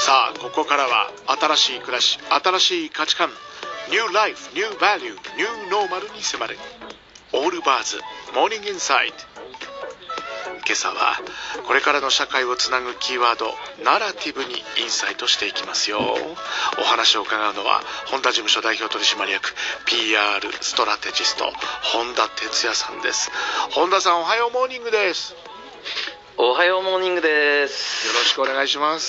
さあここからは新しい暮らし、新しい価値観、ニューライフ、ニューバリュー、ニューノーマルに迫るオールバーズモーニングインサイド。今朝はこれからの社会をつなぐキーワード、ナラティブにインサイトしていきますよ。お話を伺うのは本田事務所代表取締役 PR ストラテジスト本田哲也さんです。本田さん、おはようモーニングです。 おはようモーニングです。 よろしくお願いします。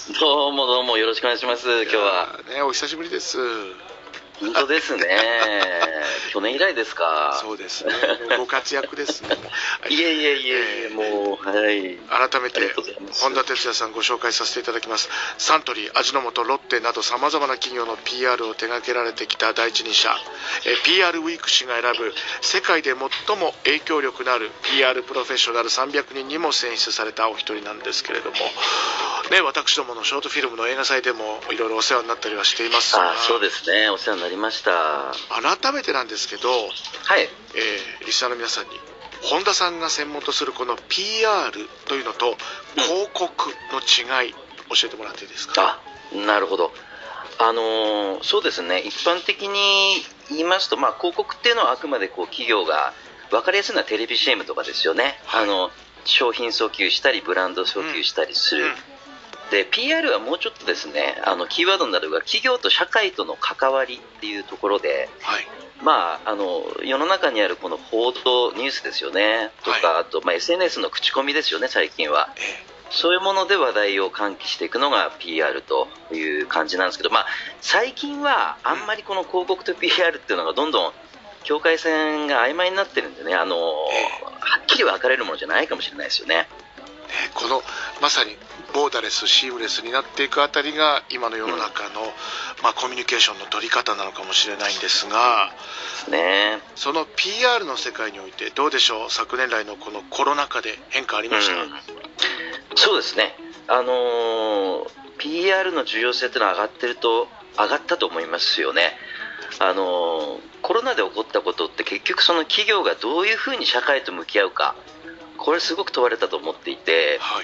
どうもどうもよろしくお願いします。今日はね、お久しぶりです。 本当ですね。去年以来ですか。 そうですね。ご活躍ですね。 いえ、もうはい。 改めて本田哲也さんご紹介させていただきます。サントリー、味の素、ロッテなどさまざまな企業の PR を手掛けられてきた第一人者、PR ウィーク誌が選ぶ世界で最も影響力のある PR プロフェッショナル300人にも選出されたお一人なんですけれども、ね、私どものショートフィルムの映画祭でもいろいろお世話になったりはしていますが。 そうですね、お世話になりました。 改めてなんですけど、 はい、 リスナーの皆さんに本田さんが専門とするこの PR というのと広告の違い、教えてもらっていいですか。 なるほど。そうですね、一般的に言いますと、広告っていうのはあくまでこう企業が分かりやすいのはテレビ CM とかですよね、はい、商品訴求したりブランド訴求したりする、で PR はもうちょっとですね、キーワードになるのが企業と社会との関わりっていうところで、はい、世の中にあるこの報道ニュースですよねとか、はい、あとSNS の口コミですよね、最近は。そういうもので話題を喚起していくのが PR という感じなんですけど、最近はあんまりこの広告と PR っていうのがどんどん境界線が曖昧になってるんでね、はっきり分かれるものじゃないかもしれないですよね。 このまさにボーダレス、シームレスになっていくあたりが今の世の中の、コミュニケーションの取り方なのかもしれないんですが、その PR の世界においてどうでしょう。昨年来のこのコロナ禍で変化ありました？ そうですね、PR の重要性というのは上がったと思いますよね。コロナで起こったことって結局その企業がどういうふうに社会と向き合うか、これすごく問われたと思っていて、はい、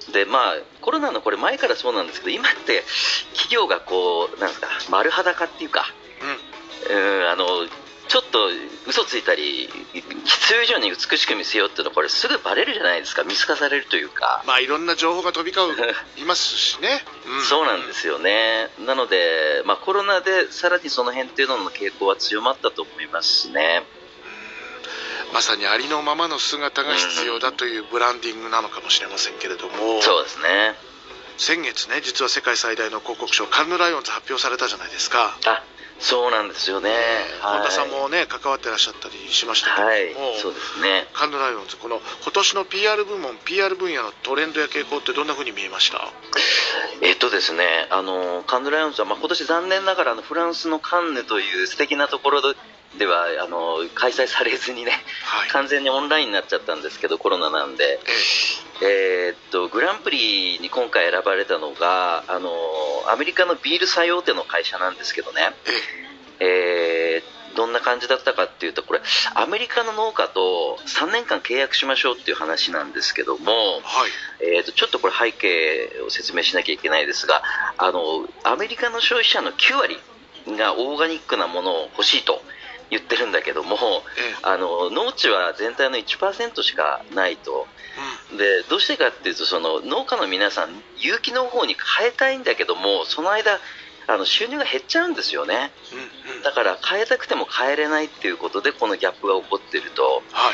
でコロナのこれ前からそうなんですけど、今って企業がこうなんですか、丸裸っていうか、ちょっと嘘ついたり必要以上に美しく見せようっていうのはこれすぐバレるじゃないですか。見透かされるというか、 いろんな情報が飛び交いますしね、 そうなんですよね。なので、コロナでさらにその辺っていうのの傾向は強まったと思いますね。 まさにありのままの姿が必要だというブランディングなのかもしれませんけれども、 そうですね。 先月ね、実は世界最大の広告賞カンヌライオンズ発表されたじゃないですか。 そうなんですよね。 本田さんもね、関わってらっしゃったりしましたけれども、 そうですね。 カンヌライオンズ、この今年の PR 部門、PR 分野のトレンドや傾向ってどんな風に見えました？ ですね、カンヌライオンズは、今年残念ながらフランスのカンヌという素敵なところでは開催されずにね、はい、完全にオンラインになっちゃったんですけど、コロナなんで、グランプリに今回選ばれたのがアメリカのビール最大手の会社なんですけどね、どんな感じだったかっていうと、これアメリカの農家と3年間契約しましょうっていう話なんですけども、はい、ちょっとこれ背景を説明しなきゃいけないですが、アメリカの消費者の9割がオーガニックなものを欲しいと言ってるんだけども、農地は全体の 1% しかないと。でどうしてかっていうと、その農家の皆さん有機農法に変えたいんだけども、その間収入が減っちゃうんですよね。だから変えたくても変えれないっていうことでこのギャップが起こっていると、はい、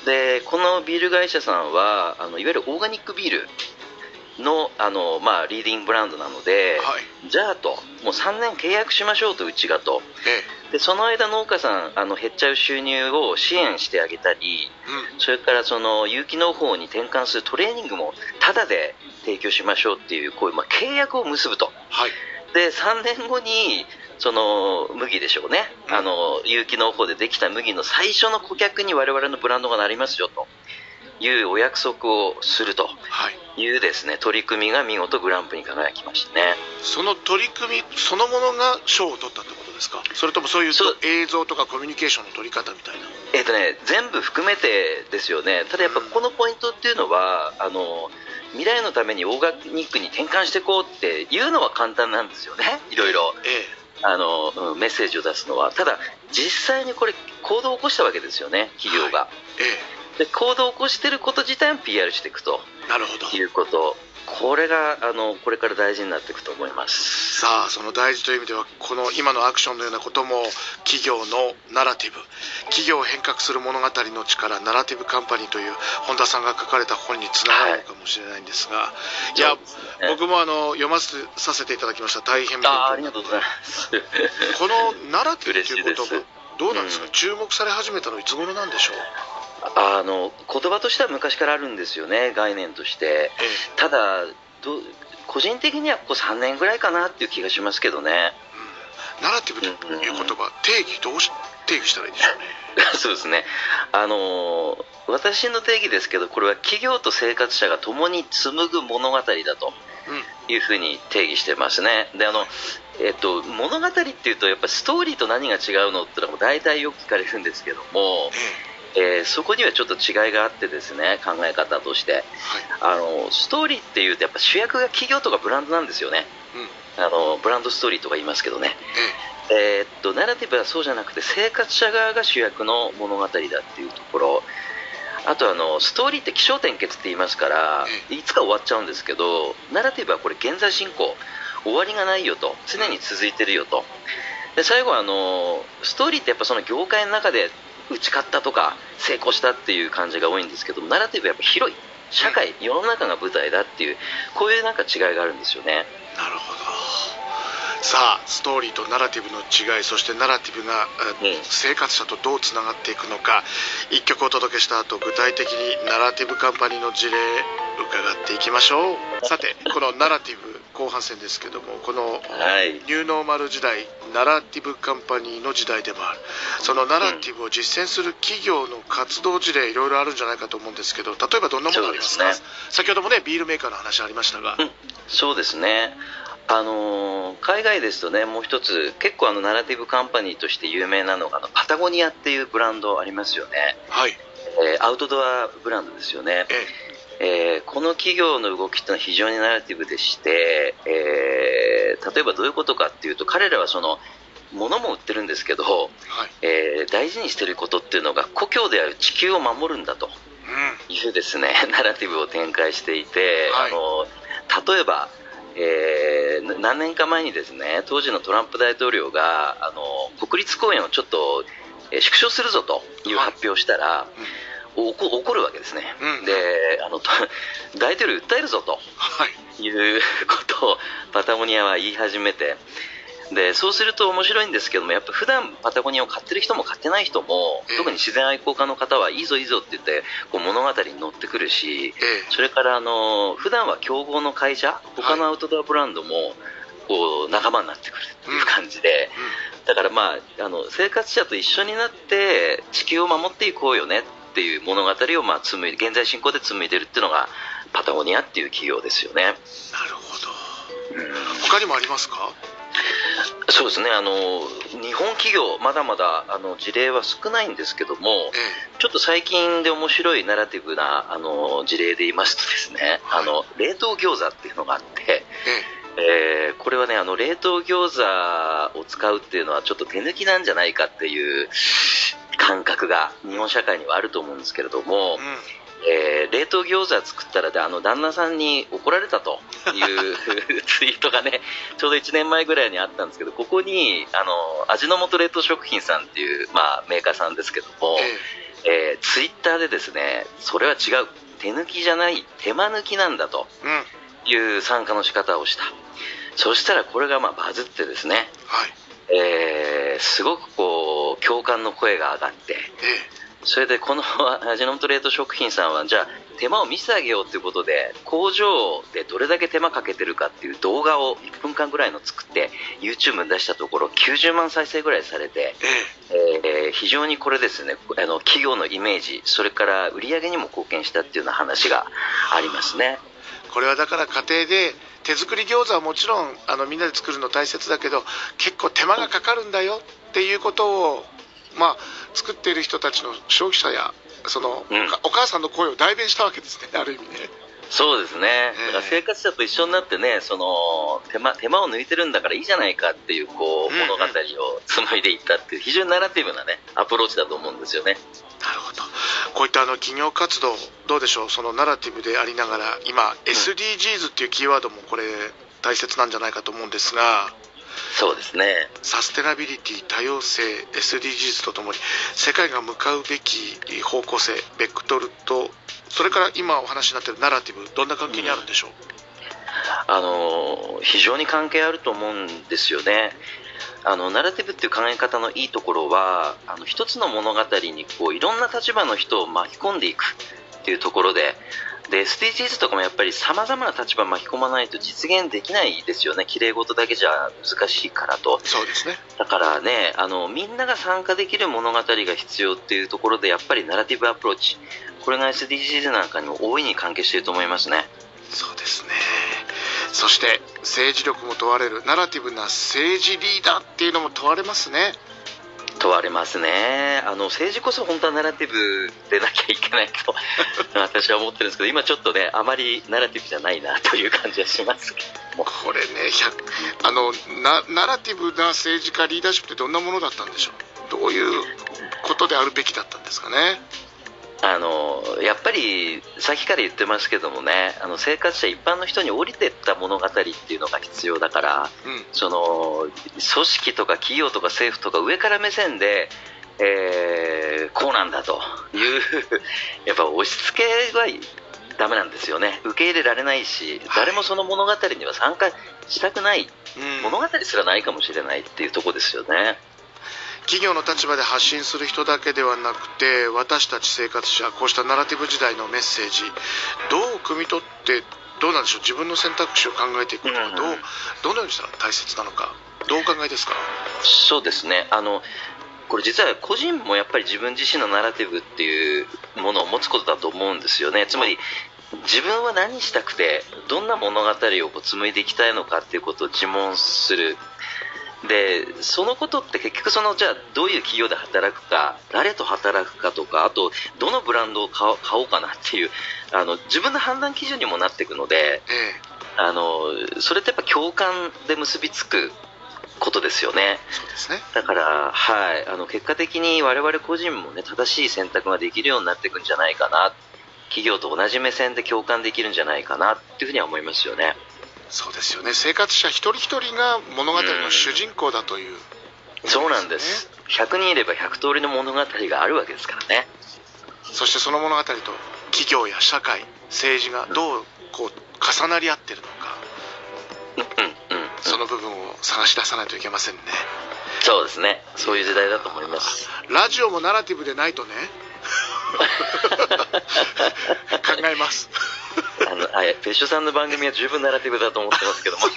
でこのビール会社さんはいわゆるオーガニックビールのリーディングブランドなので、はい、じゃあともう3年契約しましょうと、うちがと、でその間農家さん減っちゃう収入を支援してあげたり、それからその有機農法に転換するトレーニングもタダで提供しましょうっていう、こういう契約を結ぶと、はい、で3年後にその麦でしょうね、有機農法でできた麦の最初の顧客に我々のブランドがなりますよというお約束をするというですね、取り組みが見事グランプリに輝きましたね。 その取り組みそのものが賞を取ったってことですか？それともそういう映像とかコミュニケーションの取り方みたいな？ 全部含めてですよね。ただやっぱこのポイントっていうのは、 未来のためにオーガニックに転換していこうっていうのは簡単なんですよね、いろいろ、メッセージを出すのは。ただ実際にこれ行動を起こしたわけですよね、企業が、で行動を起こしていること自体を PR していくということ、これがこれから大事になっていくと思います。 さあ、その大事という意味では、この今のアクションのようなことも企業のナラティブ、企業を変革する物語の力、ナラティブカンパニーという本田さんが書かれた本につながるのかもしれないんですが、いや、僕も読まさせていただきました。大変ありがとうございます。 このナラティブという言葉、どうなんですか、注目され始めたのいつ頃なんでしょう。 言葉としては昔からあるんですよね、概念として。ただ個人的にはここ3年ぐらいかなっていう気がしますけどね。 ナラティブという言葉、どう定義したらいいんでしょうね。 そうですね、私の定義ですけど、これは企業と生活者が共に紡ぐ物語だというふうに定義してますね。で物語っていうとやっぱストーリーと何が違うのってのも大体よく聞かれるんですけども、そこにはちょっと違いがあってですね、考え方として、ストーリーっていうとやっぱ主役が企業とかブランドなんですよね、ブランドストーリーとか言いますけどね、ナラティブはそうじゃなくて生活者側が主役の物語だっていうところ。あとストーリーって起承転結って言いますから、いつか終わっちゃうんですけど、ナラティブはこれ現在進行、終わりがないよと、常に続いてるよと。で最後はストーリーってやっぱその業界の中で打ち勝ったとか成功したっていう感じが多いんですけども、ナラティブはやっぱ広い社会、世の中が舞台だっていう、こういうなんか違いがあるんですよね。 なるほど。さあ、ストーリーとナラティブの違い、そしてナラティブが、生活者とどうつながっていくのか、一曲お届けした後、具体的にナラティブカンパニーの事例伺っていきましょう。さて、このナラティブ後半戦ですけども、このニューノーマル時代、ナラティブカンパニーの時代でもある。そのナラティブを実践する企業の活動事例、いろいろあるんじゃないかと思うんですけど、例えばどんなものありますか。先ほどもね、ビールメーカーの話ありましたが、 そうですね、海外ですとね、もう一つ結構ナラティブカンパニーとして有名なのがパタゴニアっていうブランドありますよね、アウトドアブランドですよね。この企業の動きというのは非常にナラティブでして、例えばどういうことかっていうと、彼らはその物も売ってるんですけど、大事にしていることっていうのが故郷である地球を守るんだというですね、ナラティブを展開していて、例えば何年か前にですね、当時のトランプ大統領が国立公園をちょっと縮小するぞという発表をしたら、怒るわけですね、で大統領訴えるぞということをパタゴニアは言い始めて、でそうすると面白いんですけども、やっぱ普段パタゴニアを買ってる人も買ってない人も、特に自然愛好家の方はいいぞいいぞって言ってこう物語に乗ってくるし、それから普段は競合の会社、他のアウトドアブランドもこう仲間になってくるっていう感じで、だから生活者と一緒になって地球を守っていこうよねっていう物語を現在進行で紡いでるっていうのがパタゴニアっていう企業ですよね。なるほど。他にもありますか。 そうですね、日本企業まだまだ事例は少ないんですけども、ちょっと最近で面白いナラティブな事例で言いますとですね、冷凍餃子っていうのがあって、これはね、冷凍餃子を使うっていうのはちょっと手抜きなんじゃないかっていう感覚が日本社会にはあると思うんですけれども、冷凍餃子作ったら旦那さんに怒られたというツイートがね、ちょうど1年前ぐらいにあったんですけど、ここに味の素冷凍食品さんっていう、メーカーさんですけども、ツイッターでですね、それは違う、手抜きじゃない手間抜きなんだという参加の仕方をした。そしたらこれがバズってですね、すごくこう共感の声が上がって、それでこの味の素冷凍食品さんはじゃあ手間を見せてあげようということで、工場でどれだけ手間かけてるかっていう動画を1分間ぐらいの作って YouTube に出したところ90万再生ぐらいされて、非常にこれですね、企業のイメージ、それから売り上げにも貢献したっていうような話がありますね。 これはだから家庭で手作り餃子はもちろんみんなで作るの大切だけど、結構手間がかかるんだよっていうことを作っている人たちの消費者やその、お母さんの声を代弁したわけですね、ある意味ね。 そうですね、だから生活者と一緒になってね、その手間を抜いてるんだからいいじゃないかっていう、物語を紡いでいったっていう非常にナラティブなねアプローチだと思うんですよね。 なるほど。こういった企業活動どうでしょう、そのナラティブでありながら今、SDGs っていうキーワードもこれ大切なんじゃないかと思うんですが、 そうですね、 サステナビリティ、多様性、 SDGs とともに世界が向かうべき方向性、ベクトルと、それから今お話になっているナラティブ、どんな関係にあるんでしょう、非常に関係あると思うんですよね。ナラティブっていう考え方のいいところは、一つの物語にいろんな立場の人を巻き込んでいくっていうところで、SDGs とかもやっぱり様々な立場を巻き込まないと実現できないですよね。綺麗事だけじゃ難しいからと。 そうですね。 だからね、みんなが参加できる物語が必要っていうところで、やっぱりナラティブアプローチ、これが SDGs なんかにも大いに関係していると思いますね。 そうですね。そして政治力も問われるナラティブな政治リーダーっていうのも問われますね。 問われますね。政治こそ本当はナラティブでなきゃいけないと私は思ってるんですけど、今ちょっとねあまりナラティブじゃないなという感じはしますけども、 これね、ナラティブな政治家リーダーシップってどんなものだったんでしょう。どういうことであるべきだったんですかね。 やっぱりさっきから言ってますけどもね、生活者一般の人に降りていった物語っていうのが必要だから、その組織とか企業とか政府とか上から目線で、こうなんだというやっぱ押し付けはダメなんですよね。受け入れられないし、誰もその物語には参加したくない、物語すらないかもしれないっていうところですよね。 企業の立場で発信する人だけではなくて、私たち生活者、こうしたナラティブ時代のメッセージどう汲み取って、どうなんでしょう、自分の選択肢を考えていくことはどのようにしたら大切なのか、どうお考えですか。 そうですね、これ実は個人もやっぱり自分自身のナラティブっていうものを持つことだと思うんですよね。つまり自分は何したくて、どんな物語を紡いでいきたいのかっていうことを自問する。でそのことって結局じゃあどういう企業で働くか、誰と働くかとか、あとどのブランドを買おうかなっていう自分の判断基準にもなっていくので、それってやっぱ共感で結びつくことですよね。 そうですね。 だから、結果的に我々個人もね、正しい選択ができるようになっていくんじゃないかな、企業と同じ目線で共感できるんじゃないかなっていうふうには思いますよね。 そうですよね。生活者一人一人が物語の主人公だという、 そうなんです。100人いれば100通りの物語があるわけですからね。 そしてその物語と企業や社会、政治がどう重なり合ってるのか、その部分を探し出さないといけませんね。 そうですね、そういう時代だと思います。 ラジオもナラティブでないとね考えます。 別所さんの番組は十分ナラティブだと思ってますけども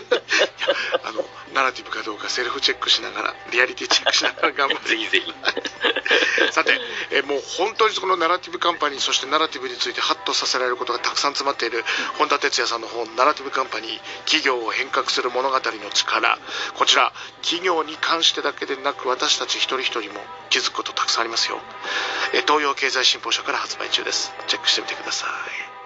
ナラティブかどうかセルフチェックしながら、リアリティチェックしながら頑張ってぜひぜひさて、もう本当にこのナラティブカンパニー、そしてナラティブについてハッとさせられることがたくさん詰まっている本田哲也さんの本、ナラティブカンパニー、企業を変革する物語の力。こちら企業に関してだけでなく、私たち一人一人も気づくことたくさんありますよ。東洋経済新報社から発売中です。チェックしてみてください。